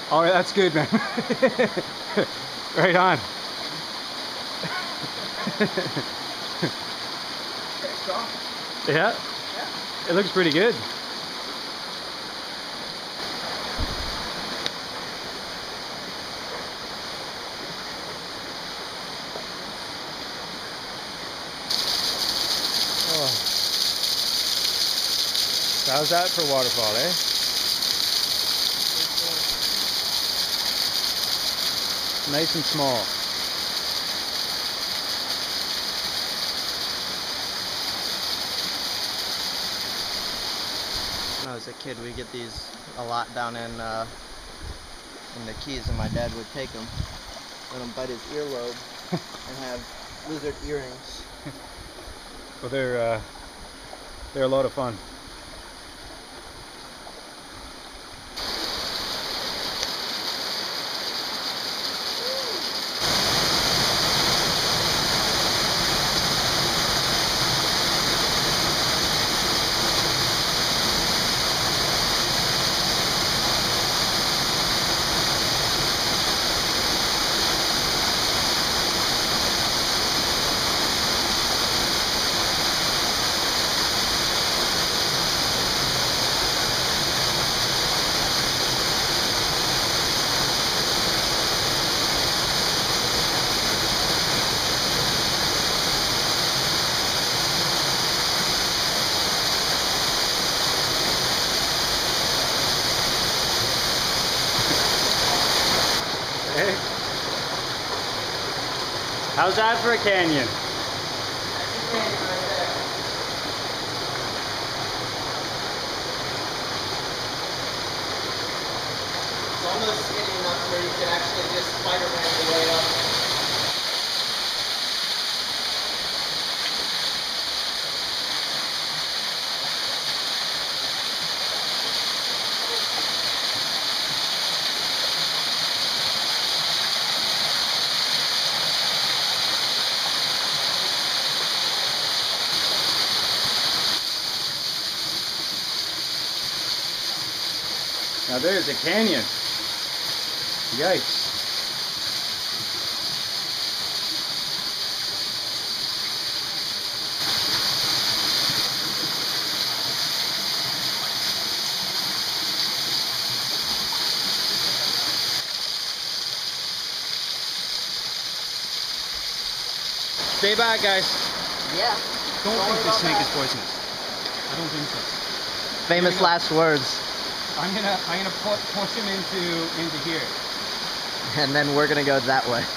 Oh, that's good, man. Right on. Yeah, it looks pretty good. Oh. So how's that for a waterfall, eh? Nice and small. When I was a kid, we get these a lot down in the Keys, and my dad would take them, let him bite his earlobe, and have lizard earrings. Well, they're a lot of fun. Hey. How's that for a canyon? That's a canyon right there. It's almost skinny enough where you can actually just Spider-Man your way up. Now there's a canyon. Yikes. Stay back, guys. Yeah. Don't think this snake is poisonous. I don't think so. Famous last words. I'm gonna push him into here. And then we're gonna go that way.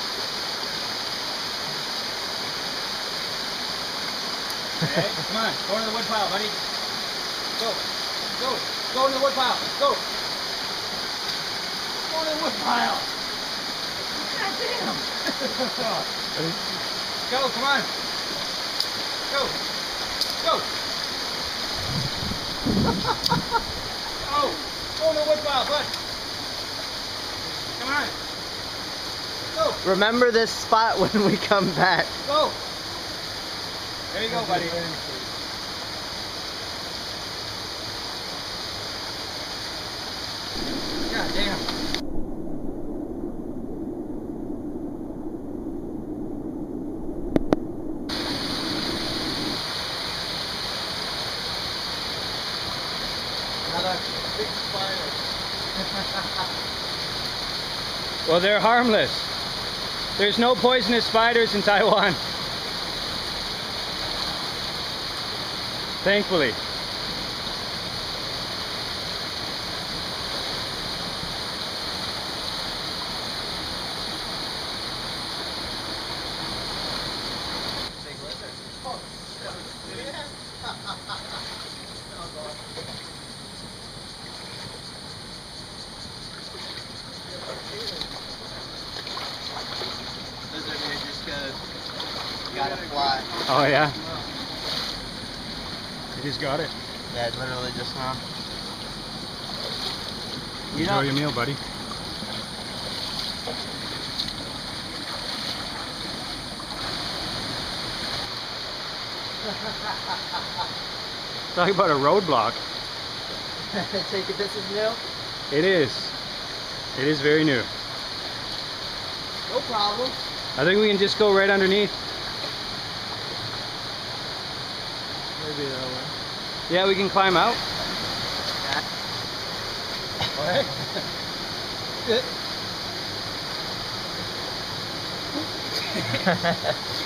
Okay, come on, go to the wood pile, buddy. Go in the wood pile. Go in the wood pile. God damn. Go, come on. Go in the wood pile, bud. Come on. Go. Remember this spot when we come back. Go. There you go, buddy. God damn. Another big spider. Well, they're harmless. There's no poisonous spiders in Taiwan. Thankfully. Lizard here just gotta fly. Oh yeah? You just got it. Yeah, literally just now. Enjoy your meal, buddy. Talk about a roadblock. Take it, this is new? It is. It is very new. No problem. I think we can just go right underneath. Maybe that way. Yeah, we can climb out. Alright. Good.